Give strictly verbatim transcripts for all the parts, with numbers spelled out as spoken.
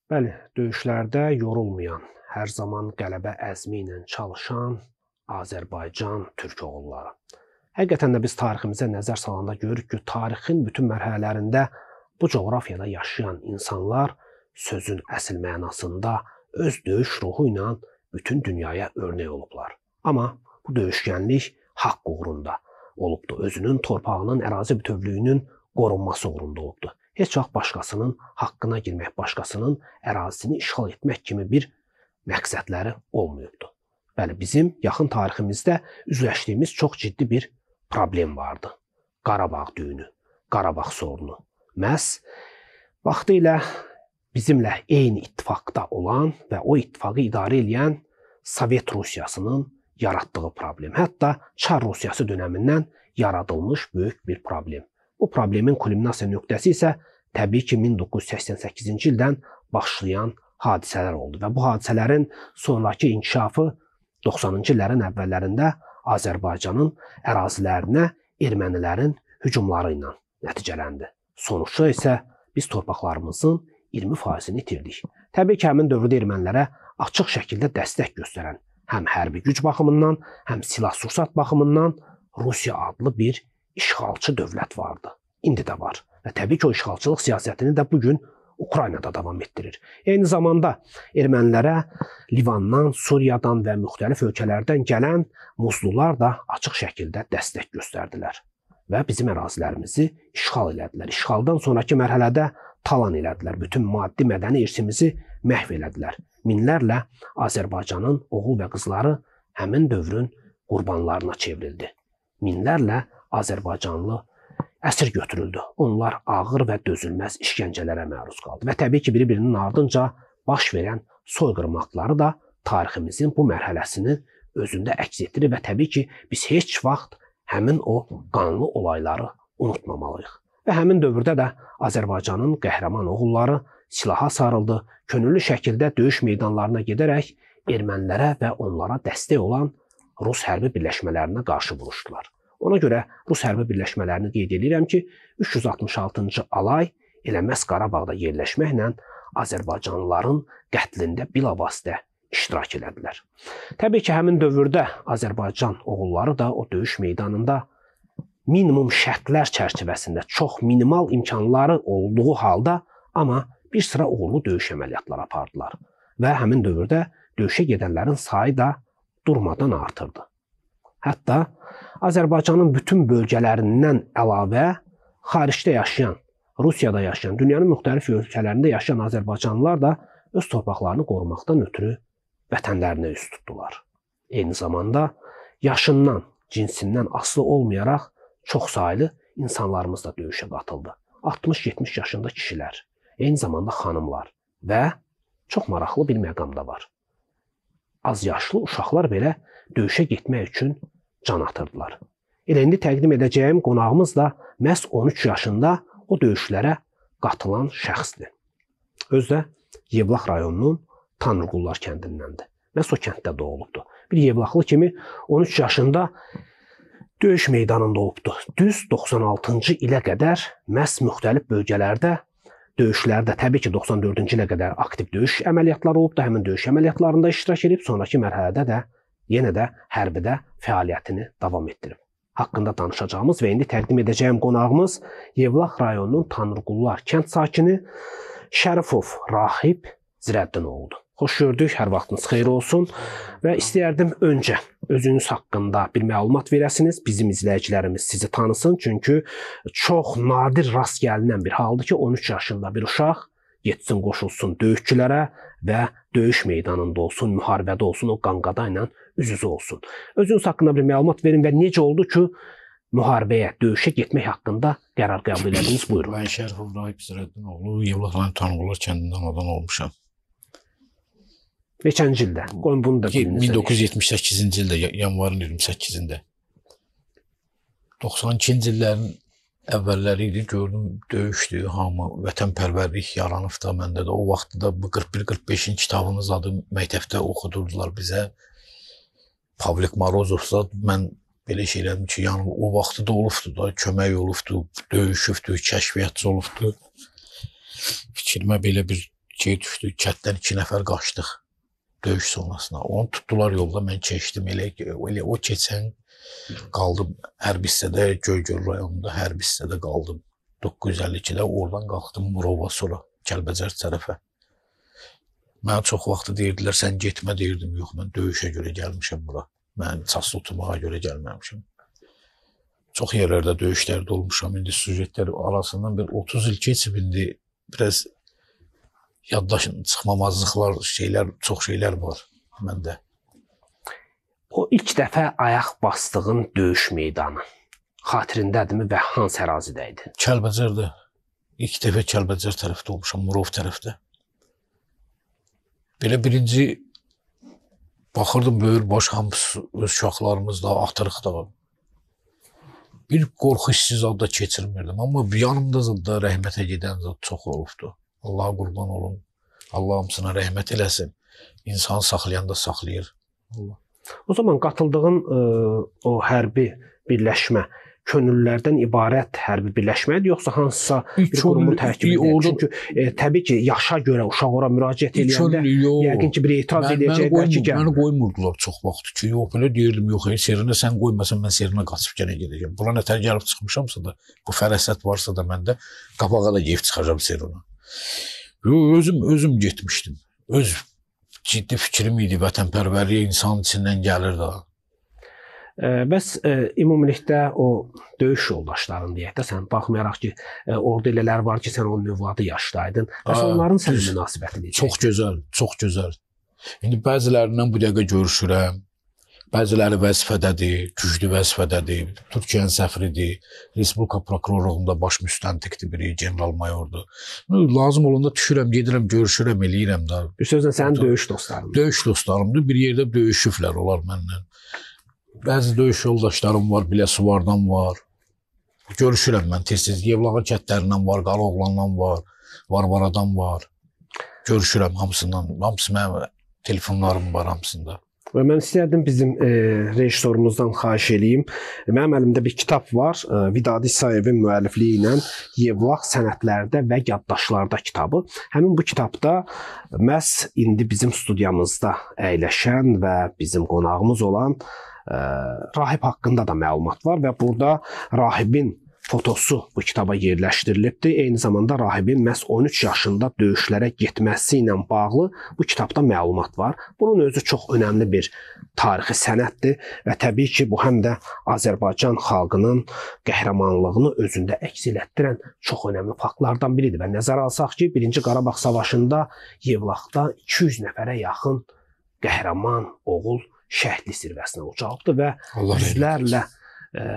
Bəli, döyüşlərdə yorulmayan, hər zaman qələbə əzmi ilə çalışan Azərbaycan türk oğulları. Həqiqətən də biz tariximizə nəzər salanda görürük ki, tarixin bütün mərhələlərində bu coğrafiyada yaşayan insanlar sözün əsl mənasında öz döyüş ruhu ilə bütün dünyaya örnek olublar. Amma bu döyüşkənlik haqq uğrunda olubdu. Özünün torpağının, ərazi bütövlüyünün qorunması uğrunda olubdu. Heç vaxt başqasının haqqına girmək, başqasının ərazisini işğal etmək kimi bir məqsədləri olmayıbdı. Bəli, bizim yaxın tariximizdə üzləşdiyimiz çox ciddi bir problem vardı. Qarabağ düyünü, Qarabağ sorunu. Məhz vaxtilə bizimlə eyni ittifaqda olan və o ittifaqı idarə edən Sovet Rusiyasının yaratdığı problem. Hətta Çar Rusiyası dönəmindən yaradılmış böyük bir problem. Bu problemin kulminasiya nöqtəsi isə təbii ki, min doqquz yüz səksən səkkizinci ildən başlayan hadisələr oldu və bu hadisələrin sonraki inkişafı doxsanıncı illərin əvvəllərində Azərbaycanın ərazilərinə ermənilərin hücumları ilə nəticələndi. Sonuçda isə biz torpaqlarımızın iyirmi faizini itirdik. Təbii ki, həmin dövrdə ermənilərə açıq şəkildə dəstək göstərən həm hərbi güc baxımından, həm silah-sursat baxımından Rusiya adlı bir işğalçı dövlət vardı. İndi də var. Və təbii ki, o işğalçılıq siyasətini də bugün Ukraynada davam etdirir. Eyni zamanda ermənilərə Livandan, Suriyadan və müxtəlif ölkələrdən gələn muzlular da açıq şəkildə dəstək göstərdilər və bizim ərazilərimizi işğal elədilər. İşğaldan sonraki mərhələdə talan elədilər. Bütün maddi mədəni irsimizi məhv elədilər. Minlərlə Azərbaycanın oğul və qızları həmin dövrün qurbanlarına çevrildi. Minlərlə Azərbaycanlı əsir götürüldü. Onlar ağır və dözülməz işgəncələrə məruz qaldı. Və təbii ki, biri-birinin ardınca baş verən soyqırım aktları da tariximizin bu mərhələsini özündə əks etdirir və təbii ki, biz heç vaxt həmin o qanlı olayları unutmamalıyıq. Və həmin dövrdə də Azərbaycanın qəhrəman oğulları silaha sarıldı, könüllü şəkildə döyüş meydanlarına gedərək ermənilərə və onlara dəstək olan Rus hərbi birləşmələrinə qarşı vuruşdular. Ona görə Rus hərbi birləşmələrini qeyd edirəm ki, üç yüz altmış altıncı alay elə məhz Qarabağda yerləşməklə Azərbaycanlıların qətlində bilavasitə iştirak elədilər. Təbii ki, həmin dövrdə Azərbaycan oğulları da o döyüş meydanında minimum şərtlər çərçivəsində çox minimal imkanları olduğu halda, amma bir sıra uğurlu döyüş əməliyyatları apardılar. Və həmin dövrdə döyüşə gedənlərin sayı da durmadan artırdı. Hətta Azərbaycanın bütün bölgələrindən əlavə xaricdə yaşayan, Rusiyada yaşayan, dünyanın müxtəlif ölkələrində yaşayan Azərbaycanlılar da öz torpaqlarını qorumaqdan ötürü vətənlərinə üst tutdular. Eyni zamanda yaşından, cinsindən asılı olmayaraq çox saylı insanlarımız da döyüşə qatıldı. altmış yetmiş yaşında kişilər, eyni zamanda xanımlar və çox maraqlı bir məqam da var. Az yaşlı uşaqlar belə döyüşə getmək üçün can atırdılar. Elə indi təqdim edəcəyim qonağımız da məhz on üç yaşında o döyüşlərə qatılan şəxsdir. Özü də Yevlax rayonunun Tanrıqullar kəndindəndir. Məhz o kənddə doğulubdur. Bir Yevlaxlı kimi on üç yaşında döyüş meydanında olubdu. Düz doxsan altıncı ilə qədər məhz müxtəlif bölgələrdə döyüşlərdə, təbii ki, doxsan dördüncü ilə qədər aktiv döyüş əməliyyatları olubdu. Həmin döyüş əməliyyatlarında iştirak edib, sonraki mərhələdə də yenə də hərbidə fəaliyyətini davam etdirib. Haqqında danışacağımız və indi təqdim edəcəyim qonağımız Yevlax rayonunun Tanrıqullar kənd sakini Şərifov Rahib Zirəddinoğludur. Xoş gördük, hər vaxtınız xeyir olsun və istəyərdim öncə özünüz haqqında bir məlumat verəsiniz, bizim izləyicilərimiz sizi tanısın, çünki çox nadir rast gəlinən bir haldır ki, on üç yaşında bir uşaq getsin qoşulsun döyüşçülərə və döyüş meydanında olsun, müharibədə olsun, o qanqada ilə üz-üzə olsun. Özünüz haqqında bir məlumat verin və necə oldu ki, müharibəyə, döyüşə getmək haqqında qərar qəbul ediniz, buyurun. Mən Şərifov Rahib Zirəddinoğlu, Yevlax rayon Tanrıqullar kəndindən anadan olmuşam. Neçənci ildə? Qoyun bunu da min doqquz yüz yetmiş səkkizinci ildə, yanvarın iyirmi səkkizində. doxsan ikinci illərin əvvəlləri idi, gördüm, döyüşdü, hamı vətənpərvərlik yaranıb da məndə də. O vaxtda da bu qırx bir qırx beşin kitabımız adı məktəbdə oxudurdular bizə. Pavlik Morozovsa mən belə şey elədim ki, yəni o vaxtda da olubdu da, kömək olubdu, döyüşübdü, kəşfiyyatçı olubdu. Fikrimə belə bir şey düşdü, kətdən iki nəfər qaçdıq döyüş zonasına. Onu tutdular yolda, mən keçdim. Elə, elə o keçən qaldım hərbi hissədə, Göygöl rayonunda hərbi hissədə qaldım. doqquz yüz əlli ikidə oradan qalxdım Murova sonra, Kəlbəcər tərəfə. Mənə çox vaxtı deyirdilər, sən getmə deyirdim. Yox, mən döyüşə görə gəlmişəm bura. Mən çaslı tutmağa görə gəlməmişəm. Çox yerlərdə döyüşlərdə olmuşam. İndi sujetlər arasından bir otuz il keçib, indi biraz yaddaşın çıxmamazlıqlar, şeylər, çox şeylər var məndə. O ilk dəfə ayaq bastığın döyüş meydanı xatirindədirmi və hansı ərazidə idi? Kəlbəcərdə. İlk dəfə Kəlbəcər tərəfdə olmuşam, Murov tərəfdə. Belə birinci baxırdım, böyür baş hamısı öz uşaqlarımızda, atırıqda. Bir qorxu hissi zadda keçirmirdim. Amma yanımda zadda rəhmətə gedən zad çox olubdu. Allaha qurban olun. Allah hamısına rəhmət eləsin. İnsanı saxlayan da saxlayır. Allah. O zaman qatıldığın ə, o hərbi birləşmə könüllülərdən ibarət hərbi birləşmə idi, yoxsa hansısa bir qurumun tərkibində? Çünki e, təbii ki, yaşa görə uşaq ora müraciət edəndə yəqin ki, bir etiraz edəcəklər ki, gəl. Məni qoymurdular çox vaxt ki, yox, belə deyirdim, yox, serinə sən qoymasan, mən serinə qaçıb gənə gedəcəm. Bura nətər gəlib çıxmışamsa da, bu fərəsət varsa da məndə, qabağa da geyib çıxacam serinə. Özüm, özüm getmişdim. Öz ciddi fikrim idi, vətənpərvərliyə insanın içindən gəlir də. Bəs e, ümumilikdə o döyüş yoldaşların deyək də, sən baxmayaraq ki, e, orada elələr var ki, sən onun övladı yaşdaydın. Bəs onların sənə münasibəti necə? Çox gözəl, çox gözəl. İndi bəzilərindən bu dəqiqə görüşürəm. Bəziləri vəzifədədir, güclü vəzifədədir, Türkiyənin səfiridir, Respublika prokurorluğunda baş müstəntiqdir biri, general-mayordur. Lazım olanda düşürəm, gedirəm, görüşürəm, eləyirəm də. Bir sözlə sənin döyüş dostlarındır. Döyüş dostlarımdır, bir yerdə döyüşüblər onlar mənlə. Bəzi döyüş yoldaşlarım var, Biləsuvardan var. Görüşürəm mən tez-tez. Yevlağa kətlərindən var, Qaraoğlandan var, Varvaradan var. Görüşürəm hamısından. Hamısı mənim telefonlarım var hamısında. Və mən istərdim bizim e, rejissorumuzdan xahiş eləyim. Mənim əlimdə bir kitab var. E, Vidadi İsayevin müəllifliyi ilə Yevlax sənədlərdə və yaddaşlarda kitabı. Həmin bu kitabda məhz indi bizim studiyamızda əyləşən və bizim qonağımız olan e, rahib haqqında da məlumat var və burada rahibin fotosu bu kitaba yerləşdirilibdir. Eyni zamanda rahibin məhz on üç yaşında döyüşlərə getməsi ilə bağlı bu kitabda məlumat var. Bunun özü çox önəmli bir tarixi sənəddir və təbii ki, bu həm də Azərbaycan xalqının qəhrəmanlığını özündə əks etdirən çox önəmli faktlardan biridir. Və nəzərə alsaq ki, birinci Qarabağ savaşında Yevlaxda iki yüz nəfərə yaxın qəhrəman oğul şəhidlik zirvəsinə ucaldı və yüzlərlə e,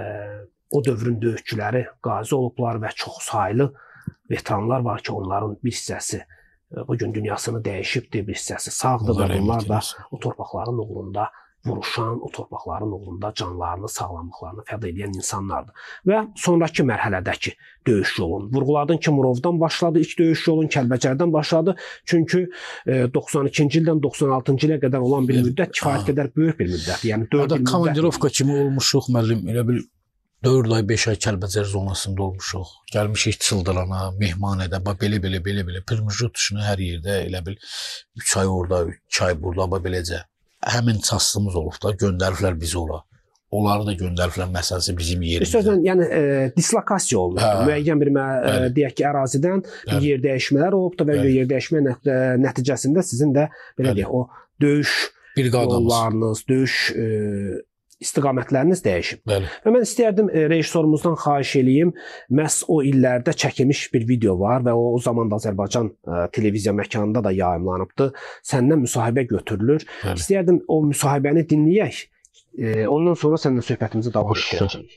o dövrün döyüşçüləri qazi olublar və çox saylı veteranlar var ki, onların bir hissəsi bugün dünyasını dəyişibdir, bir hissəsi sağdır və bunlar da o torpaqların uğrunda vuruşan, o torpaqların uğrunda canlarını, sağlamlıqlarını fəda edən insanlardır. Və sonraki mərhələdəki döyüş yolun, vurğuladın ki, Murovdan başladı, ilk döyüş yolun Kəlbəcərdən başladı. Çünki doxsan ikinci ildən doxsan altıncı ilə qədər olan bir müddət kifayət qədər böyük bir müddət. Yəni dörd il müddət. Komandirovka kimi olmuşuq, müəllim, elə bil dörd ay, beş ay Kəlbəcər zonasında olmuşuq. Gəlmişik Çıldırana, Mehmanədə, belə-belə, belə-belə. Pirmujut dışını hər yerdə elə bil üç ay orada, üç ay burada, beləcə. Həmin çastımız olub da, göndəriflər bizi ora. Onları da göndəriflər məsələsi bizim yerimizdə. Bir sözlə, yəni e, dislokasiya olub. Hə, müəyyən bir, e, deyək ki, ərazidən hə, yer dəyişmələr olubdur və hə, yer dəyişmə nəticəsində sizin də, belə deyək, o döyüş yollarınız, döyüş e, istiqamətləriniz dəyişib. Bəli. Və mən istəyərdim e, rejissorumuzdan xahiş eləyim. Məhz o illərdə çəkilmiş bir video var və o, o zaman da Azərbaycan e, televiziya məkanında da yayımlanıbdı. Səndən müsahibə götürülür. Bəli. İstəyərdim o müsahibəni dinləyək. E, ondan sonra səndən söhbətimizi davam etdirəcəyik.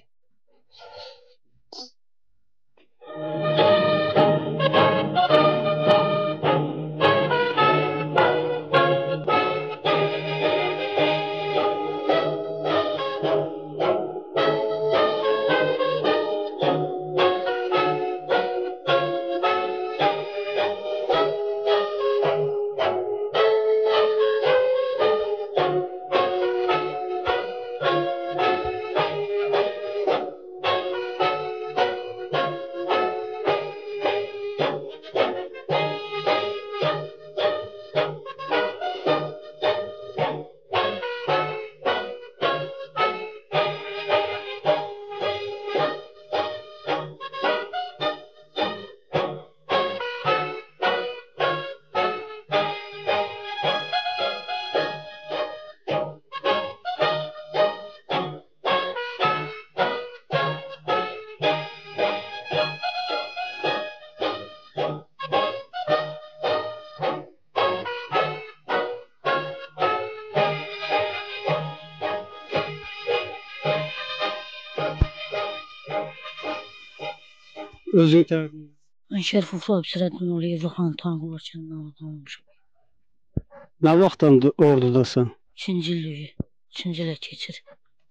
özünü təqdim et. Mən Şərifov Fuad Sirəddin oğlu Evroxan Tanqolar kəndində olmuşam. Nə vaxtdan ordudasan? İkinci illiyi, üçüncü ilə keçir.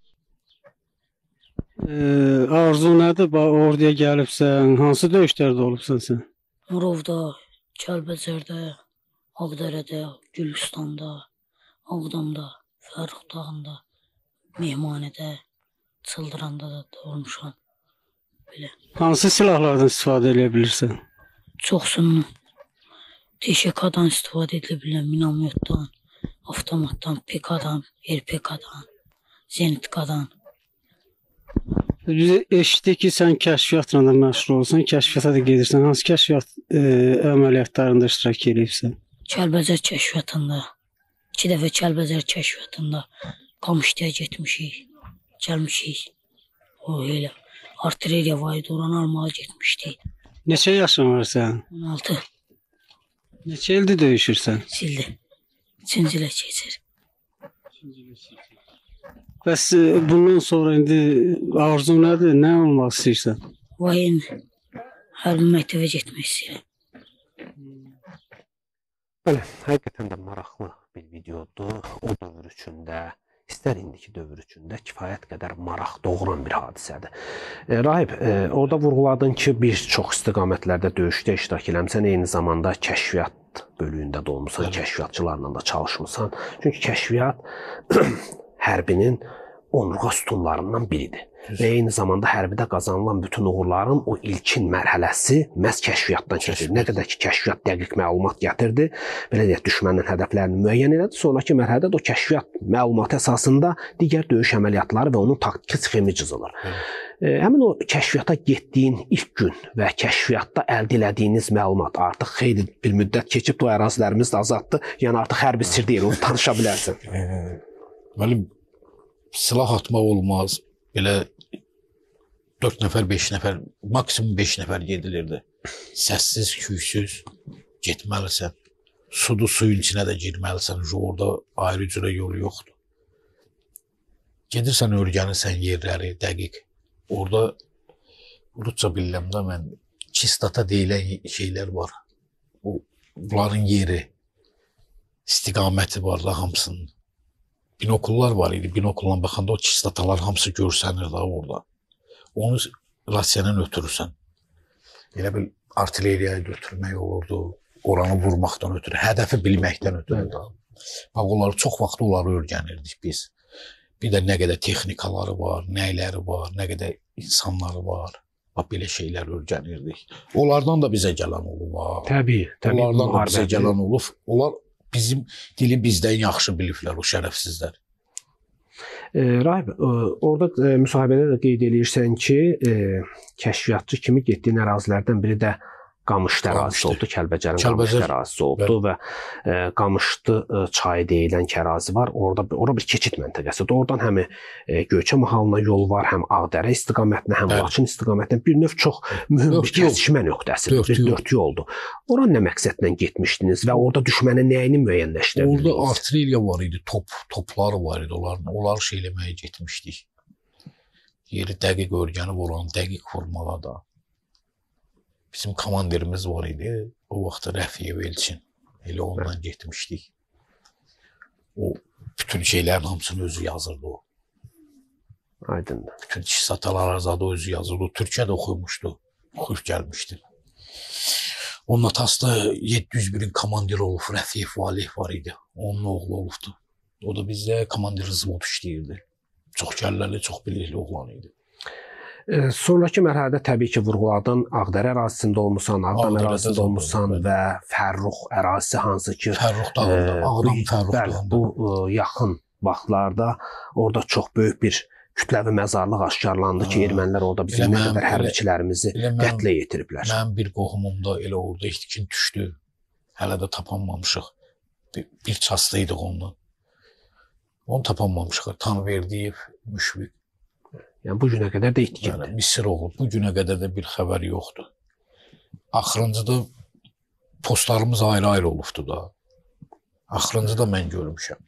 Ee, arzu nədir? Orduya gəlibsən, hansı döyüşlərdə olubsan sən? Murovda, Kəlbəcərdə, Ağdərədə, Gülüstanda, Ağdamda, Fərrux dağında, Mehmanədə, Çıldıranda da olmuşam. Belə. Hansı silahlardan istifadə edə bilirsən? Çoxsundan. T Ş K'dan istifadə edilə bilən, minamyotdan, avtomatdan, P K'dan, R P K'dan, Zenitkadan. Biz eşitdik ki, sən kəşfiyyatla da məşğul olsan, kəşfiyyata da gedirsən. Hansı kəşfiyyat e, əməliyyatlarında iştirak edirsən? Kəlbəcər kəşfiyyatında, iki dəfə Kəlbəcər kəşfiyyatında Qamışlıya getmişik, gəlmişik. O elə artilleriya var idi, oranı almağa getmişdik. Neçə yaşın var sən? on altı. Neçə ildir döyüşürsən? Sildi. Üçüncü ilə keçir. Bəs e, bundan sonra indi arzu nədir? Nə olmaq istəyirsən? Vayin hərbi məktəbə getmək istəyirəm. Bəli, həqiqətən də maraqlı bir videodur. O dövr üçün də, istər indiki dövr üçün də kifayət qədər maraq doğuran bir hadisədir. E, Rahib, e, orada vurğuladın ki, bir çox istiqamətlərdə döyüşdə iştirak eləmsən, eyni zamanda kəşfiyyat bölüyündə də olmusan, evet. Kəşfiyyatçılarla da çalışmısan. Çünki kəşfiyyat hərbinin onurğa sütunlarından biridir. Və eyni zamanda hərbidə qazanılan bütün uğurların o ilkin mərhələsi məhz kəşfiyyatdan keçir. Nə qədər ki, kəşfiyyat dəqiq məlumat gətirdi, belə deyək, düşmənin hədəflərini müəyyən elədi. Sonraki mərhələdə o kəşfiyyat məlumatı əsasında digər döyüş əməliyyatları və onun taktiki sxemi cızılır. E, həmin o kəşfiyyata getdiyin ilk gün və kəşfiyyatda əldə elədiyiniz məlumat artıq xeyli bir müddət keçib, o ərazilərimiz də azaddır. Yəni artıq hərbi sir deyil, onu danışa bilərsən. Mənim silah atmaq olmaz. Belə dörd nəfər, beş nəfər, maksimum beş nəfər gedilirdi. Səssiz, küysüz getməlisən. Sudu suyun içinə də girməlisən. Orada ayrı cürə yolu yoxdur. Gedirsən, öyrənirsən yerləri dəqiq. Orada Rusça bilirəm də mən, çistata deyilən şeylər var. O, bunların yeri, istiqaməti var da hamısının. Binokullar var idi. Binokulla baxanda o çistatalar hamısı görsənir da orada. Onu rasiyadan ötürürsən. Elə bir artilleriyaya götürmək olurdu. Oranı vurmaqdan ötürü, hədəfi bilməkdən ötürü da. Bax, onları çox vaxt onları öyrənirdik biz. Bir də nə qədər texnikaları var, nəyləri var, nə qədər insanları var. Bax, belə şeylər öyrənirdik. Onlardan da bizə gələn olub. Təbii, təbii. Onlardan da bizə gələn olub. Onlar bizim dili bizdən yaxşı biliblər, o şərəfsizlər. E, Rahib, e, orada e, müsahibədə də qeyd edirsən ki, e, kəşfiyyatçı kimi getdiyin ərazilərdən biri də Qamışlı ərazisi oldu, Kəlbəcərin Qamışlı ərazisi oldu və e, Qamışlı e, çayı deyilən ərazi var. Orada, orada bir keçid məntəqəsidir. Oradan həm e, Göyçə mahalına yol var, həm Ağdərə istiqamətinə, həm Laçın istiqamətinə. Bir növ çox mühüm bir kəsişmə nöqtəsidir, bir dörd yoldur. Ora nə məqsədlə getmişdiniz və orada düşmənin nəyini müəyyənləşdirdiniz? Orada artilleriya var idi, top, topları var idi, onların, onları şey eləməyə getmişdik. Yeri dəqiq öyrənib oranı dəqiq vurmağa da. Bizim komandirimiz var idi, o vaxt Rəfiyev Elçin, elə ondan getmişdik. O, bütün şeylərin hamısını özü yazırdı o. Aydındır. Bütün çistatalar azadı özü yazırdı, o Türkiyədə oxumuşdu, oxuyub gəlmişdi. Onun atası da yeddi yüz birin komandiri olub, Rəfiyev Valih var idi, onun oğlu olubdu. O da bizdə komandir zıvod işləyirdi. Çox gəllərli, çox bilikli oğlan idi. E, sonraki mərhələdə təbii ki, vurğuladın Ağdərə ərazisində olmusan, Ağdam ərazisində olmusan və Fərrux ərazisi hansı ki, Fərrux dağında, Ağdam Fərrux dağında. Bu e, yaxın vaxtlarda orada çox böyük bir kütləvi məzarlıq aşkarlandı ki, ermənilər orada bizim nə qədər hərbiçilərimizi qətlə yetiriblər. Mənim bir qohumumda elə orada itkin düşdü. Hələ də tapanmamışıq. Bir, bir çaslıydıq ondan. Onu tapanmamışıq. Tanverdiyev, Müşfiq. Yəni bu günə qədər də itkindir. Yəni, Misir olub. Bu günə qədər də bir xəbər yoxdur. Axırıncıda postlarımız ayrı-ayrı olubdu da. Axırıncıda mən görmüşəm.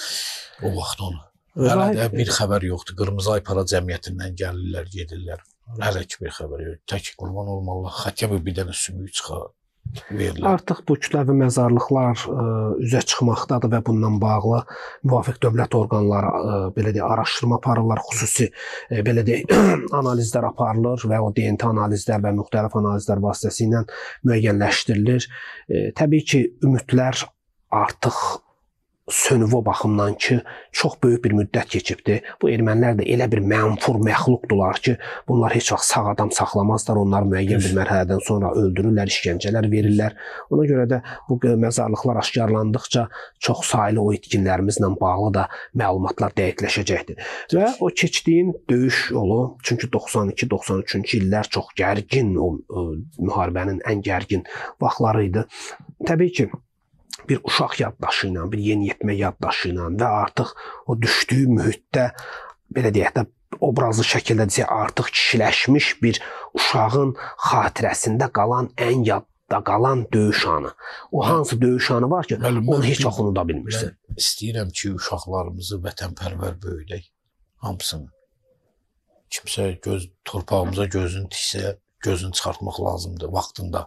O vaxt onu. Hələ də bir xəbər yoxdur. Qırmızı Ay Para Cəmiyyətindən gəlirlər, gedirlər. Hələ ki bir xəbər yox. Tək qurban olmalı. Xətəbə bir dənə sümük çıxa verirlər. Artıq bu kütləvi məzarlıqlar ə, üzə çıxmaqdadır və bununla bağlı müvafiq dövlət orqanları ə, belə deyə araşdırma aparırlar, xüsusi ə, belə deyə analizlər aparılır və o D N T analizlər və müxtəlif analizlər vasitəsilə müəyyənləşdirilir. Ə, təbii ki, ümidlər artıq sönüv o baxımdan ki, çox böyük bir müddət keçibdi. Bu ermənilər də elə bir mənfur məxluqdular ki, bunlar heç vaxt sağ adam saxlamazlar, onları müəyyən bir mərhələdən sonra öldürürlər, işgəncələr verirlər. Ona görə də bu məzarlıqlar aşkarlandıqca çox saylı o itkinlərimizlə bağlı da məlumatlar dəqiqləşəcəkdir. Və o keçdiyin döyüş yolu, çünki doxsan iki doxsan üçüncü illər çox gərgin, o, o müharibənin ən gərgin vaxtları idi. Təbii ki, bir uşaq yaddaşı ilə, bir yeniyetmə yaddaşı ilə və artıq o düşdüyü mühitdə, belə deyək də, obrazlı şəkildə desə, artıq kişiləşmiş bir uşağın xatirəsində qalan, ən yadda qalan döyüş anı. O hansı döyüş anı var ki, onu heç vaxt unuda bilmirsin. Mən istəyirəm ki, uşaqlarımızı vətənpərvər böyüdək, hamısını. Kimsə göz, torpağımıza gözünü tiksə, gözünü çıxartmaq lazımdır vaxtında.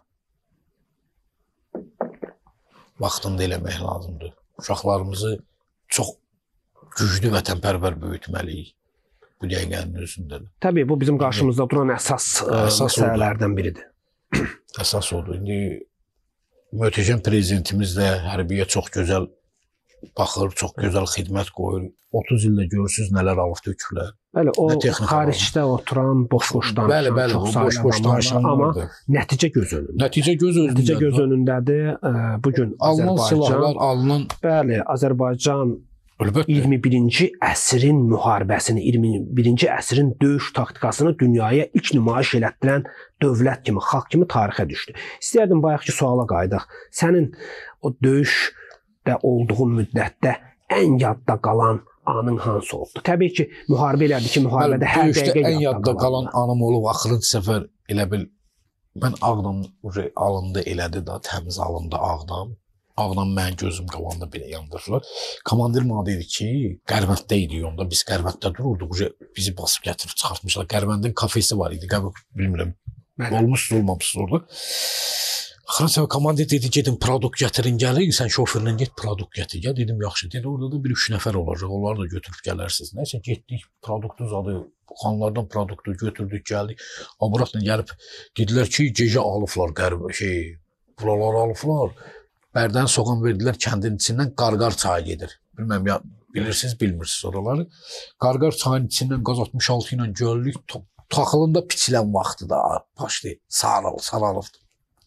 Vaxtında eləmək lazımdır. Uşaqlarımızı çox güclü vətənpərvər böyütməliyik. Bu dəqiqənin özündədir. Təbii, bu bizim qarşımızda duran əsas, əsas məsələlərdən biridir. Əsas odur. İndi möhtəşəm prezidentimiz də hərbiyə çox gözəl baxır, çox gözəl xidmət qoyur. otuz ildə görürsünüz nələr alıb tökürlər. Bəli, o xaricdə oturan, boş-boş danışan, bəli, bəli, çox saylı boş danışan, amma nəticə göz önündə. Nəticə göz önündədir. Nəticə göz önündədir. Bu gün alınan silahlar, alınan bəli, Azərbaycan əlbəttə iyirmi birinci əsrin müharibəsini, iyirmi birinci əsrin döyüş taktikasını dünyaya ilk nümayiş elətdirən dövlət kimi, xalq kimi tarixə düşdü. İstəyərdim bayaqki suala qayıdaq. Sənin o döyüşdə olduğun müddətdə ən yadda qalan anın hansı oldu? Təbii ki, müharibə elədi ki, müharibədə hər dəqiqə ən yadda qalan anım olub. Axırıncı səfər elə bil mən Ağdam alındı elədi da, təmiz alındı Ağdam. Ağdam mənim gözüm qabağında belə yandırdılar. Komandir mənə dedi ki, Qərvənddə idi onda, biz Qərvənddə dururduq, bizi basıb gətirib çıxartmışlar. Qərvəndin kafesi var idi, bilmirəm, olmuşsuz, olmamışsız orada. Axırıncı komandir dedi, gedin produkt gətirin, gəlin, sən şoförlə get, produkt gətir, gəl. Dedim, yaxşı, dedi, orada da bir üç nəfər olacaq, onları da götürüb gələrsiniz. Nəysə, getdik, produktu zadı, xanlardan produktu götürdük, gəldik. Abratla gəlib, dedilər ki, gecə alıblar, qərb, şey, buraları alıblar. Bərdən soğan verdilər, kəndin içindən Qarqar çayı gedir. Bilməm, ya, bilirsiniz, bilmirsiniz oraları. Qarqar çayın içindən qaz altmış altı ilə gördük, taxılında piçilən vaxtı da başlaydı, saralıb, saralıb.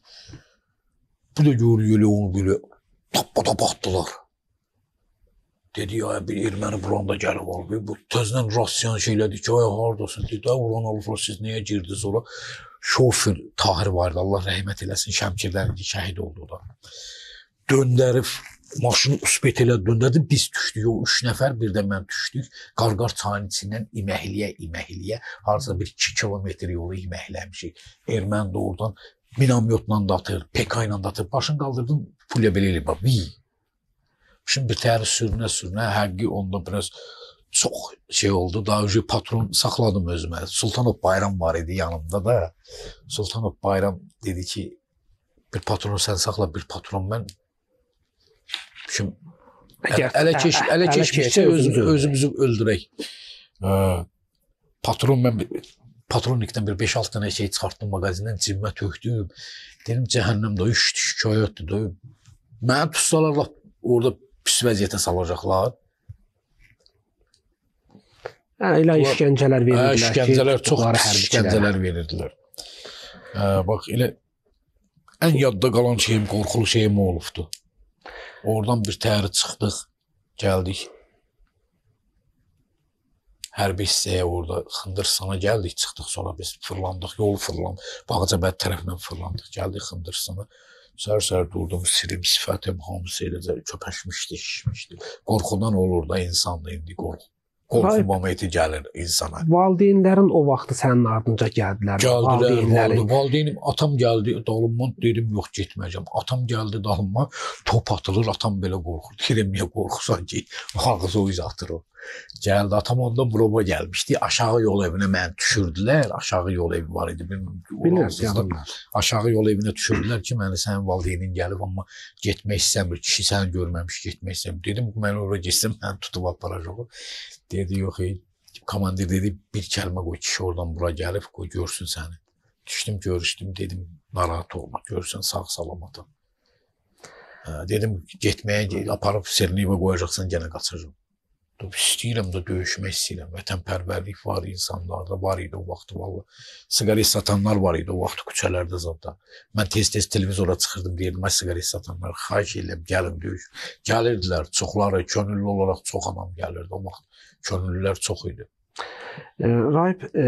Bu da görüyor onu böyle tappada battılar. Dedi ya bir erməni buranda gəlib alıb. Bu tezdən Rusiyan şeylədi ki, ay haradasın? Dedi, ulan alıblar, siz niyə girdiniz ora? Şofer Tahir vardı, Allah rəhmət eləsin, Şəmkirdən idi, şəhid oldu da. Döndərib, maşını uspet elə döndərdi, biz düşdük, o üç nəfər birdən mən düşdük. Qarqar çayın içindən iməkliyə, iməkliyə, harca bir iki kilometr yolu iməkləmişik. Erməni də oradan minamyotla da atır, P K ilə da atır. Başını qaldırdım, pulya belə eləyib, vi. Şimdi bir təhər sürünə sürünə, həqqi onda biraz çox şey oldu. Daha önce patron saxladım özümə. Sultanov Bayram var idi yanımda da. Sultanov Bayram dedi ki, bir patronu sən saxla, bir patron mən. Şimdi ələ keş, ələ keçmişsə öz, özümüzü öldürək. Patron mən patronikdən bir beş altı dənə şey çıxartdım mağazindən, cibimə tökdüm. Dedim, cəhənnəmdə üç şikayətdir. Mənə tutsalar orada pis vəziyyətə salacaqlar. Elə işgəncələr verirdilər. İşgəncələr, çox pis işgəncələr verirdilər. Bax, elə ən yadda qalan şeyim, qorxulu şeyim olubdu. Oradan bir təhəri çıxdıq, gəldik. Hərbi hissəyə orada Xındırstana gəldik, çıxdıq, sonra biz fırlandıq, yolu fırlandıq, Bağcabəd tərəfindən fırlandıq, gəldik Xındırstana. Sər-sər durdum, sirim, sifətim, hamısı eləcə köpəşmişdi, şişmişdi. Qorxudan olur da insandı indi qorxu. Qorxu momenti gəlir insana. Valideynlərin o vaxtı sənin ardınca gəldilər. Gəldilər, valideynim, atam gəldi, dalımdan dedim, yox getməyəcəm. Atam gəldi dalımma, top atılır, atam belə qorxur. Deyirəm, niyə qorxursan ki, ağzı o iz atır o. Gəldi, atam ondan burama gəlmişdi. Aşağı yol evinə məni düşürdülər. Aşağı yol evi var idi. Bilirəm, aşağı yol evinə düşürdülər ki, məni sənin valideynin gəlib, amma getmək istəmir. Kişi səni görməmiş, getmək istəmir. Dedim, mən oraya geçsəm, məni tutub aparacaq. Dedi, yox, ey. Komandir dedi, bir kəlmə qoy, kişi oradan bura gəlib, qoy, görsün səni. Düşdüm, görüşdüm, dedim, narahat olma, görsən, sağ salamatam. Dedim, getməyə, aparıb Sernivə qoyacaqsan, gənə qaçacaq. İstəyirəm də döyüşmək istəyirəm. Vətənpərvərlik var insanlarda, var idi o vaxtı valla. Siqaret satanlar var idi o vaxtı küçələrdə zaten. Mən tez-tez televizora çıxırdım, deyirdim, ay siqaret satanlar, xahiş edirəm, gəlin döyüş. Gəlirdilər, çoxları, könüllü olaraq çox adam gəlirdi o vaxt. Könüllülər çox idi. E, Rahib, e,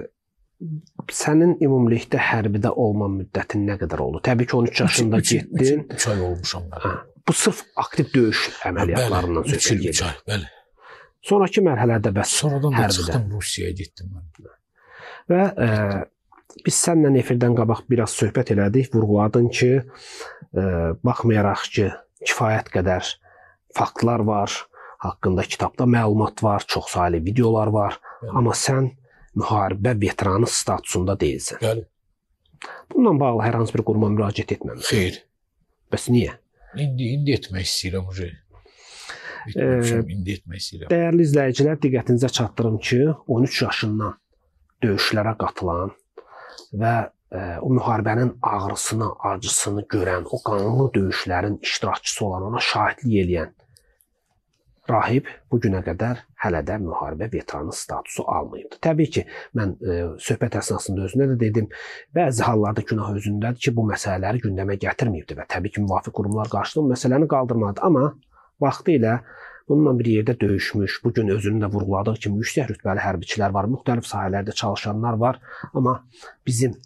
sənin ümumilikdə hərbidə olma müddətin nə qədər oldu? Təbii ki, on üç yaşında getdin. üç ay olmuşam mən. Bu sırf aktiv döyüş əməliyyatlarından söhbət gedir. üç ay, bəli. Sonraki mərhələdə bəs Sonradan da hərbidə. çıxdım, Rusiyaya getdim mən. Və e, biz səninlə efirdən qabaq biraz söhbət elədik, vurğuladın ki, e, baxmayaraq ki, kifayət qədər faktlar var, haqqında kitabda məlumat var, çoxsaylı videolar var, bəli. Amma sən müharibə veteranı statusunda deyilsən. Bəli. Bununla bağlı hər hansı bir quruma müraciət etməmisən. Xeyr. Bəs niyə? İndi, indi etmək istəyirəm uje. Bitmişəm, indi etmək istəyirəm. Dəyərli izləyicilər, diqqətinizə çatdırım ki, on üç yaşından döyüşlərə qatılan və e, o müharibənin ağrısını, acısını görən, o qanlı döyüşlərin iştirakçısı olan, ona şahidlik eləyən Rahib bu günə qədər hələ də müharibə veteranı statusu almayıbdır. Təbii ki, mən e, söhbət əsnasında özünə də dedim, bəzi hallarda günah özündədir ki, bu məsələləri gündəmə gətirməyibdir və təbii ki, müvafiq qurumlar qarşılıq məsələni qaldırmadı. Amma vaxtı ilə bununla bir yerdə döyüşmüş, bugün özünün də vurğuladığı kimi yüksək rütbəli hərbiçilər var, müxtəlif sahələrdə çalışanlar var. Amma bizim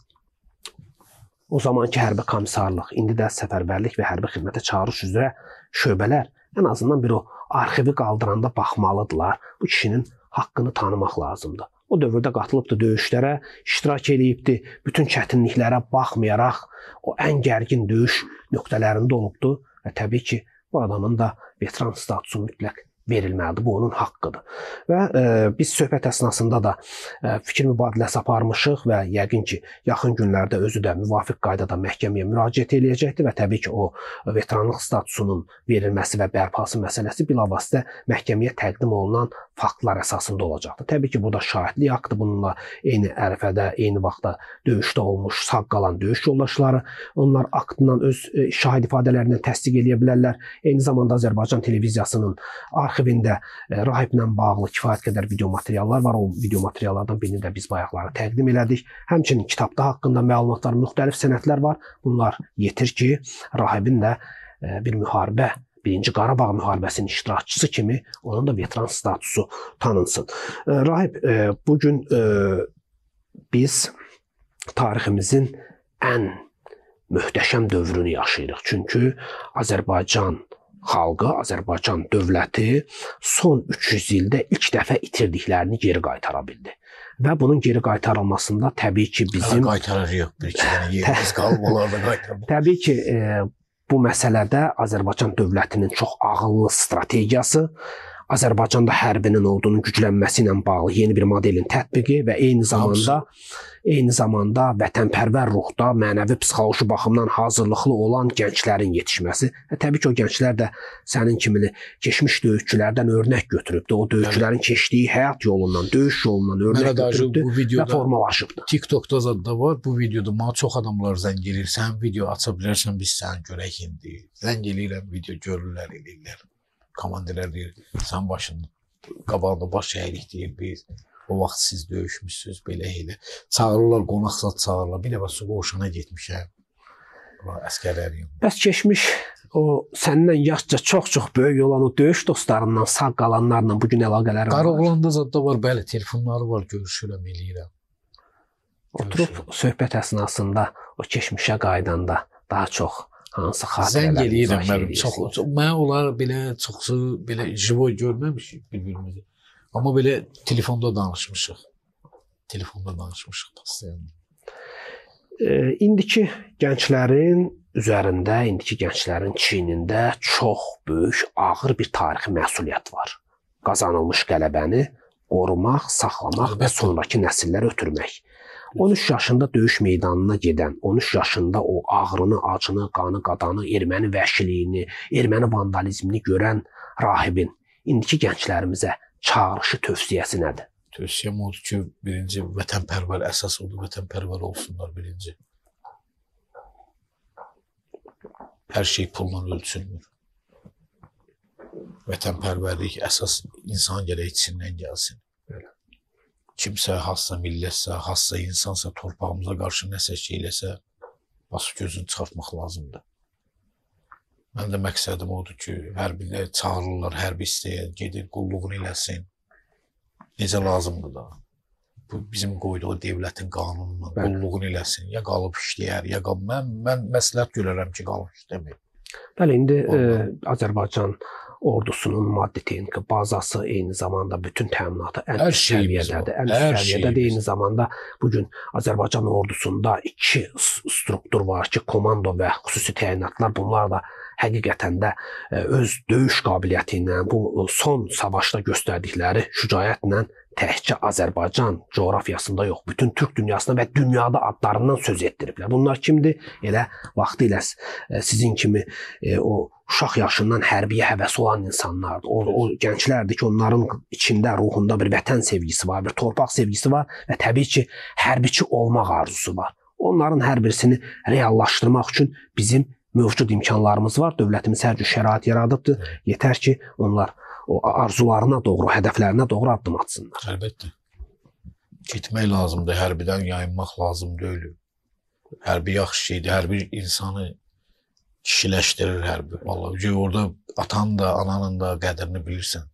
o zamanki hərbi komissarlıq, indi də səfərbərlik və hərbi xidmətə çağırış üzrə şöbələr ən azından bir o arxivi qaldıranda baxmalıdırlar. Bu kişinin haqqını tanımaq lazımdır. O dövrdə qatılıbdır döyüşlərə, iştirak eləyibdir, bütün çətinliklərə baxmayaraq o ən gərgin döyüş nöqtələrində olubdur və təbii ki, bu adamın da veteran statusu mütləq verilməlidir. Bu onun haqqıdır. Və e, biz söhbət əsnasında da e, fikir mübadiləsi aparmışıq və yəqin ki, yaxın günlərdə özü də müvafiq qaydada məhkəməyə müraciət eləyəcəkdir və təbii ki, o veteranlıq statusunun verilməsi və bərpası məsələsi bilavasitə məhkəməyə təqdim olunan faktlar əsasında olacaqdır. Təbii ki, bu da şahidlik haqqıdır. Bununla eyni ərəfədə, eyni vaxtda döyüşdə olmuş, sağ qalan döyüş yoldaşları, onlar aktından öz e, şahid ifadələrindən təsdiq eləyə bilərlər. Eyni zamanda Azərbaycan televiziyasının arxivində e, Rahiblə bağlı kifayət qədər video materiallar var. O video materiallardan birini də biz bayaqları təqdim elədik. Həmçinin kitabda haqqında məlumatlar, müxtəlif sənədlər var. Bunlar yetir ki, Rahibin də e, bir müharibə, birinci Qarabağ müharibəsinin iştirakçısı kimi onun da veteran statusu tanınsın. E, Rahib, e, bugün e, biz tariximizin ən möhtəşəm dövrünü yaşayırıq. Çünki Azərbaycan xalqı, Azərbaycan dövləti son üç yüz ildə ilk dəfə itirdiklərini geri qaytara bildi. Və bunun geri qaytarılmasında təbii ki, bizim... Qaytaracaq bir iki dənə yerimiz qalıb, onlar da qaytarmaq. Təbii ki, e, bu məsələdə Azərbaycan dövlətinin çox ağıllı strategiyası, Azərbaycanda hərbinin ordunun güclənməsi ilə bağlı yeni bir modelin tətbiqi və eyni zamanda eyni zamanda vətənpərvər ruhda, mənəvi psixoloji baxımdan hazırlıqlı olan gənclərin yetişməsi. Və təbii ki, o gənclər də sənin kimi keçmiş döyüşçülərdən örnək götürübdür. O döyüşçülərin keçdiyi həyat yolundan, döyüş yolundan örnək götürübdür və formalaşıbdır. TikTokda da var, bu videoda mənə çox adamlar zəng edir. Sən video aça bilərsən, biz səni görək indi. Zəng eləyirəm, video görürlər, eləyirlər. Komandirlər deyir, sən başın qabağında baş əyirik deyir, biz o vaxt siz döyüşmüşsünüz, belə elə. Çağırırlar, qonaqsat çağırırlar. Bir dəfə su qoğuşuna getmişəm. Əskərləriyim. Bəs keçmiş o səndən yaşca çox-çox böyük olan o döyüş dostlarından, sağ qalanlarla bugün əlaqələrin var. Qaroğlanda zadda var, bəli, telefonları var, görüşürəm, eləyirəm. Oturub söhbət əsnasında o keçmişə qaydanda daha çox hansı xatirələr? Zəng eləyirəm, mən çox, çox, mən onları belə çoxsu belə jivoy görməmişik bir-birimizi. Amma belə telefonda danışmışıq. Telefonda danışmışıq pastayan. E, indiki gənclərin üzərində, indiki gənclərin çiynində çox böyük, ağır bir tarixi məsuliyyət var. Qazanılmış qələbəni qorumaq, saxlamaq və sonrakı nəsillərə ötürmək. on üç yaşında döyüş meydanına gedən, on üç yaşında o ağrını, acını, qanı, qadanı, erməni vəhşiliyini, erməni vandalizmini görən rahibin indiki gənclərimizə çağırışı, tövsiyəsi nədir? Tövsiyəm odur ki, birinci vətənpərvər, əsas odur, vətənpərvər olsunlar birinci. Hər şey pulla ölçülmür. Vətənpərvərlik əsas insan gərək içindən gəlsin. Kimsə, hansısa millətsə, hansısa insansa torpağımıza qarşı nəsə şey eləsə, basıb gözünü çıxartmaq lazımdır. Mən də məqsədim odur ki, hərbidə çağırırlar, hərbi istəyən, gedir, qulluğunu eləsin. Necə lazımdır da. Bu bizim qoyduğu devlətin qanunundan qulluğunu eləsin. Ya qalıb işləyər, ya qalıb. Mən, mən məsləhət görərəm ki, qalıb işləməyim. Bəli, indi e, Azərbaycan ordusunun maddi texniki bazası eyni zamanda bütün təminatı ən üst səviyyədədir. Ən üst səviyyədədir. Eyni zamanda bugün Azərbaycan ordusunda iki struktur var ki, komando və xüsusi təyinatlar. Bunlar da həqiqətən də öz döyüş qabiliyyəti ilə, bu son savaşda göstərdikləri şücaətlə təkcə Azərbaycan coğrafiyasında yox, bütün Türk dünyasında və dünyada adlarından söz etdiriblər. Bunlar kimdir? Elə vaxtilə sizin kimi o uşaq yaşından hərbiyə həvəsi olan insanlardır. O, o gənclərdir ki, onların içində, ruhunda bir vətən sevgisi var, bir torpaq sevgisi var və təbii ki, hərbiçi olmaq arzusu var. Onların hər birisini reallaşdırmaq üçün bizim mövcud imkanlarımız var. Dövlətimiz hər cür şərait yaradıbdır. Yetər ki, onlar o arzularına doğru, hədəflərinə doğru addım atsınlar. Əlbəttə. Getmək lazımdır, hərbidən yayınmaq lazım deyil. Hərbi yaxşı şeydir, hərbi insanı kişiləşdirir hərbi. Vallahi orada atanın da, ananın da qədrini bilirsən.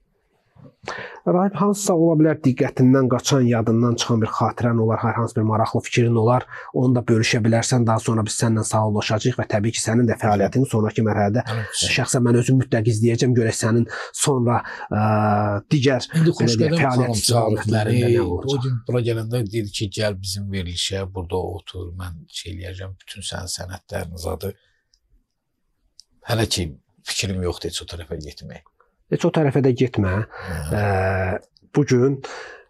Rahib, hansısa ola bilər diqqətindən qaçan, yadından çıxan bir xatirən olar, hər hansı bir maraqlı fikrin olar, onu da bölüşə bilərsən, daha sonra biz səninlə sağollaşacağıq və təbii ki, sənin də fəaliyyətini sonraki mərhələdə şəxsən mən özüm mütləq izləyəcəm, görək sənin sonra ə, digər fəaliyyət istiqamətlərində nə olacaq. O gün bura gələndə dedi ki, gəl bizim verilişə, burada otur, mən şey eləyəcəm, bütün sənin sənədlərini zadı. Hələ ki, fikrim yoxdur heç o tərəfə getmək. Heç o tərəfə də getmə. Ə, bugün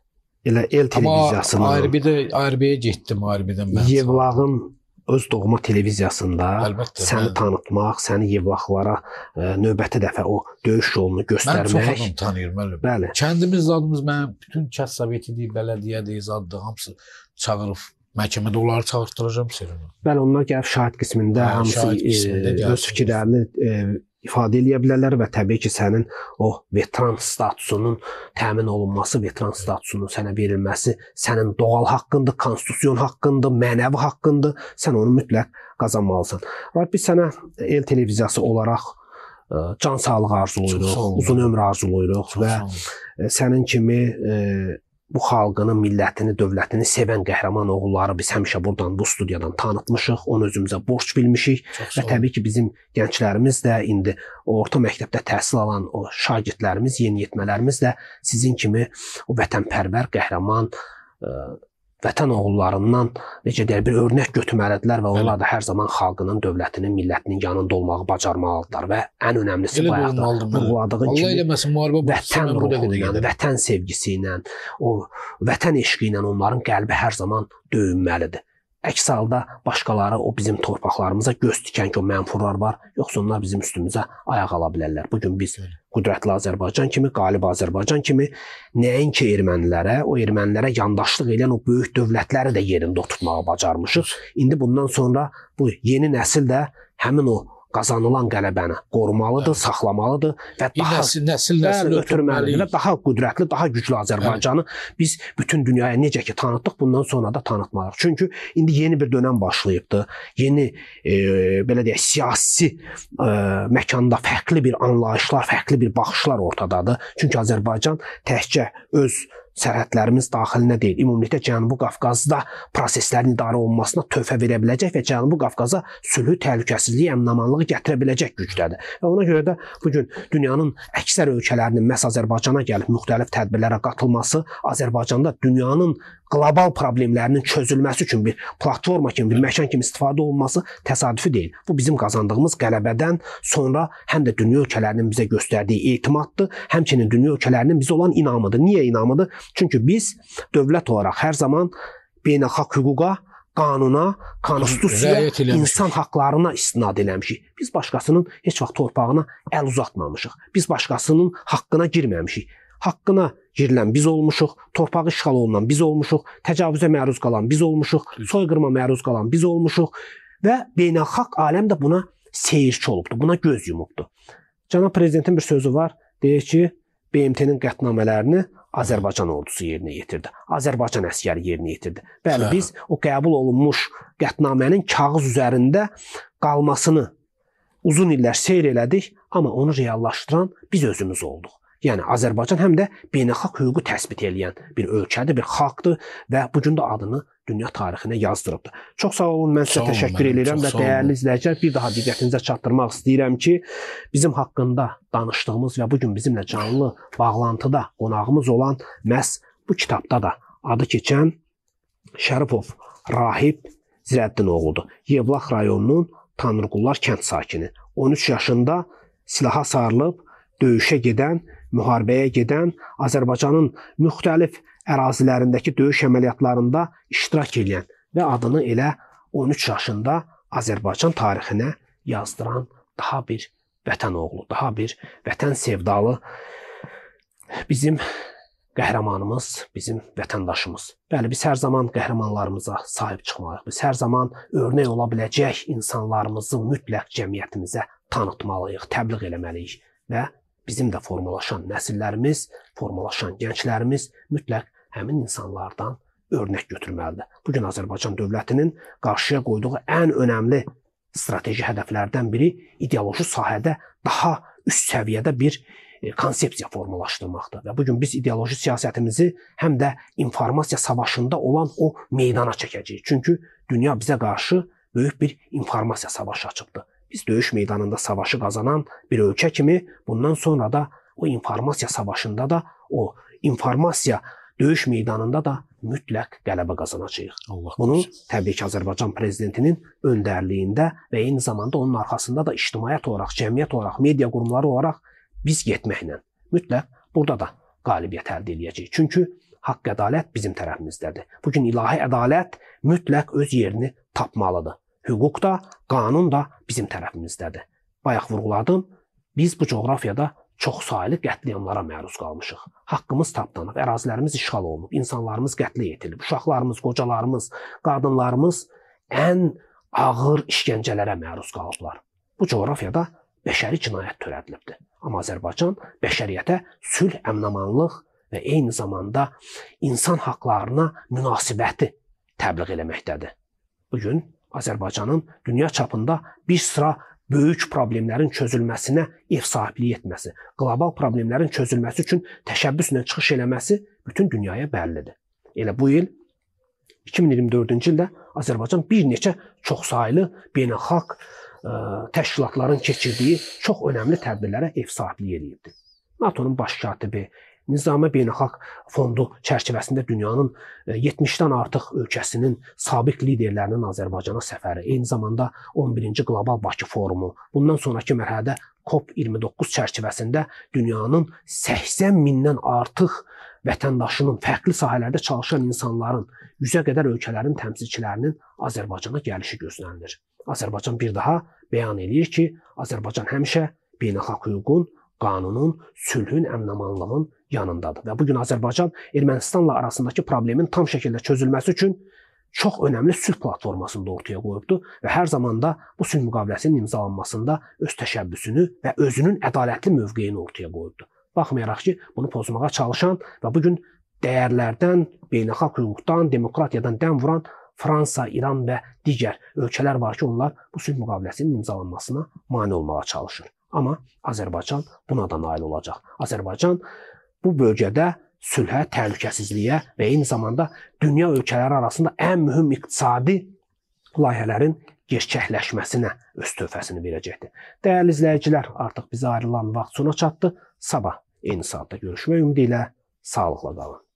elə el televiziyasının... Amma Ayrıbidə, Ayrıbiyə getdim, Ayrıbidən mən. Yevlağın öz doğma televiziyasında Əlbəttə, səni mən... tanıtmaq, səni Yevlaqlara ə, növbəti dəfə o döyüş yolunu göstərmək. Mən çox adam tanıyırım, əlbəttə. Bəli. Kəndimiz zadımız, mən bütün kənd sovetidir, bələdiyədir, zaddır, hamısı çağırıb. Məhkəmədə onları çağırtdıracam sirrini. Bəli, onlar gəlib şahid qismində hə, hamısı şahid qismində e, öz fikirlərini e, ifadə edə bilərlər və təbii ki, sənin o veteran statusunun təmin olunması, veteran statusunun sənə verilməsi sənin doğal haqqındır, konstitusiyon haqqındır, mənəvi haqqındır. Sən onu mütləq qazanmalısan. Və biz sənə el televiziyası olaraq e, can sağlığı arzulayırıq, uzun ömür arzulayırıq və e, sənin kimi e, bu xalqını, millətini, dövlətini sevən qəhrəman oğulları biz həmişə buradan, bu studiyadan tanıtmışıq, onu özümüzə borc bilmişik və təbii ki, bizim gənclərimiz də indi orta məktəbdə təhsil alan o şagirdlərimiz, yeniyetmələrimiz də sizin kimi o vətənpərvər, qəhrəman, ə, vətən oğullarından necə deyər, bir örnək götürməlidirlər və onlar da hər zaman xalqının, dövlətinin, millətinin yanında olmağı bacarmalıdırlar və ən önəmlisi bayaqda vurguladığın kimi vətən ruhu ilə, vətən sevgisi ilə, o vətən eşqi ilə onların qəlbi hər zaman döyünməlidir. Əks halda başqaları o bizim torpaqlarımıza göz tikən ki, o mənfurlar var, yoxsa onlar bizim üstümüzə ayaq ala bilərlər. Bugün biz qüdrətli Azərbaycan kimi, qalib Azərbaycan kimi nəinki ermənilərə, o ermənilərə yandaşlıq edən o böyük dövlətləri də yerində oturtmağı bacarmışıq. İndi bundan sonra bu yeni nəsil də həmin o qazanılan qələbəni qorumalıdır, evet. saxlamalıdır və daha nəsil, nəsil, nəsil ötürməlidir və daha qüdrətli, daha güclü Azərbaycanı evet. biz bütün dünyaya necə ki tanıtdıq, bundan sonra da tanıtmalıyıq. Çünki indi yeni bir dönəm başlayıbdır. Yeni e, belə deyək, siyasi e, məkanda fərqli bir anlayışlar, fərqli bir baxışlar ortadadır. Çünki Azərbaycan təkcə öz sərhədlərimiz daxilinə deyil, ümumilikdə Cənubi Qafqazda proseslərin idarə olunmasına töhfə verə biləcək və Cənubi Qafqaza sülhü, təhlükəsizliyi, əmin-amanlığı gətirə biləcək gücdədir. Və ona görə də bugün dünyanın əksər ölkələrinin məhz Azərbaycana gəlib müxtəlif tədbirlərə qatılması, Azərbaycanda dünyanın qlobal problemlərinin çözülməsi üçün bir platforma kimi, bir məkan kimi istifadə olunması təsadüfi deyil. Bu bizim qazandığımız qələbədən sonra həm də dünya ölkələrinin bizə göstərdiyi etimaddır, həmçinin dünya ölkələrinin bizə olan inamıdır. Niyə inamıdır? Çünki biz dövlət olaraq hər zaman beynəlxalq hüquqa, qanuna, konstitusiyaya, insan haqlarına istinad eləmişik. Biz başqasının heç vaxt torpağına əl uzatmamışıq. Biz başqasının haqqına girməmişik. Haqqına girilən biz olmuşuq, torpağı işğal olunan biz olmuşuq, təcavüzə məruz qalan biz olmuşuq, soyqırıma məruz qalan biz olmuşuq və beynəlxalq aləm də buna seyirci olubdur, buna göz yumubdur. Cənab Prezidentin bir sözü var, deyir ki, B M T-nin qətnamələrini Azərbaycan ordusu yerinə yetirdi. Azərbaycan əsgəri yerinə yetirdi. Bəli, biz o qəbul olunmuş qətnamənin kağız üzərində qalmasını uzun illər seyr elədik, amma onu reallaşdıran biz özümüz olduq. Yəni Azərbaycan həm də beynəlxalq hüququ təsbit edən bir ölkədir, bir xalqdır və bu gün də adını dünya tarixinə yazdırıbdır. Çox sağ olun, mən sizə təşəkkür edirəm və dəyərli izləyicilər, bir daha diqqətinizə çatdırmaq istəyirəm ki, bizim haqqında danışdığımız və bu gün bizimlə canlı bağlantıda qonağımız olan məhz bu kitabda da adı keçən Şərifov Rahib Zirəddin oğludur. Yevlax rayonunun Tanrıqullar kənd sakini. on üç yaşında silaha sarılıb döyüşə gedən, müharibəyə gedən, Azərbaycanın müxtəlif ərazilərindəki döyüş əməliyyatlarında iştirak edən və adını elə on üç yaşında Azərbaycan tarixinə yazdıran daha bir vətən oğlu, daha bir vətən sevdalı bizim qəhrəmanımız, bizim vətəndaşımız. Bəli, biz hər zaman qəhrəmanlarımıza sahib çıxmalıyıq. Biz hər zaman örnək ola biləcək insanlarımızı mütləq cəmiyyətimizə tanıtmalıyıq, təbliğ eləməliyik və bizim də formalaşan nəsillərimiz, formalaşan gənclərimiz mütləq həmin insanlardan örnək götürməlidir. Bugün Azərbaycan dövlətinin qarşıya qoyduğu ən önəmli strateji hədəflərdən biri ideoloji sahədə daha üst səviyyədə bir konsepsiya formalaşdırmaqdır. Və bugün biz ideoloji siyasətimizi həm də informasiya savaşında olan o meydana çəkəcəyik. Çünki dünya bizə qarşı böyük bir informasiya savaşı açıbdır. Biz döyüş meydanında savaşı qazanan bir ölkə kimi bundan sonra da o informasiya savaşında da o informasiya döyüş meydanında da mütləq qələbə qazanacağıq. Bunu təbii ki, Azərbaycan prezidentinin öndərliyində və eyni zamanda onun arxasında da ictimaiyyət olaraq, cəmiyyət olaraq, media qurumları olaraq biz getməklə mütləq burada da qalibiyyət əldə edəcəyik. Çünki haqq ədalət bizim tərəfimizdədir. Bugün ilahi ədalət mütləq öz yerini tapmalıdır. Hüquq da, qanun da bizim tərəfimizdədir. Bayaq vurğuladım, biz bu coğrafiyada çoxsaylı qətliamlara məruz qalmışıq. Haqqımız tapdanıb, ərazilərimiz işğal olunub, insanlarımız qətlə yetirilib, uşaqlarımız, qocalarımız, qadınlarımız ən ağır işgəncələrə məruz qalıblar. Bu coğrafiyada bəşəri cinayət törədilibdir. Amma Azərbaycan bəşəriyyətə sülh, əmin-amanlıq və eyni zamanda insan haqlarına münasibəti təbliğ eləməkdədir. Bugün Azərbaycanın dünya çapında bir sıra böyük problemlərin çözülməsinə ev sahibliyi etməsi, qlobal problemlərin çözülməsi üçün təşəbbüslə çıxış eləməsi bütün dünyaya bəllidir. Elə bu il iki min iyirmi dördüncü ildə Azərbaycan bir neçə çoxsaylı beynəlxalq təşkilatların keçirdiyi çox önəmli tədbirlərə ev sahibliyi edibdir. NATO'nun baş katibi, Nizami Beynəlxalq Fondu çərçivəsində dünyanın yetmişdən artıq ölkəsinin sabiq liderlərinin Azərbaycana səfəri, eyni zamanda on birinci Qlobal Bakı Forumu, bundan sonraki mərhələdə COP iyirmi doqquz çərçivəsində dünyanın səksən mindən artıq vətəndaşının, fərqli sahələrdə çalışan insanların, yüzə qədər ölkələrin təmsilçilərinin Azərbaycana gəlişi gözlənilir. Azərbaycan bir daha bəyan edir ki, Azərbaycan həmişə beynəlxalq hüququn, qanunun, sülhün, əmin-amanlığın yanındadır. Və bugün Azərbaycan Ermənistanla arasındakı problemin tam şəkildə çözülməsi üçün çox önəmli sülh platformasını ortaya qoyubdur və hər zaman da bu sülh müqaviləsinin imzalanmasında öz təşəbbüsünü və özünün ədalətli mövqeyini ortaya qoyubdur. Baxmayaraq ki, bunu pozmağa çalışan və bugün dəyərlərdən, beynəlxalq hüquqdan, demokratiyadan dəm vuran Fransa, İran və digər ölkələr var ki, onlar bu sülh müqaviləsinin imzalanmasına mane olmağa çalışır. Amma Azərbaycan buna da nail olacaq. Azərbaycan bu bölgədə sülhə, təhlükəsizliyə və eyni zamanda dünya ölkələri arasında ən mühüm iqtisadi layihələrin gerçəkləşməsinə öz töhfəsini verəcəkdir. Dəyərli izləyicilər, artıq bizə ayrılan vaxt sona çatdı. Sabah eyni saatda görüşmək ümidi ilə sağlıqla qalın.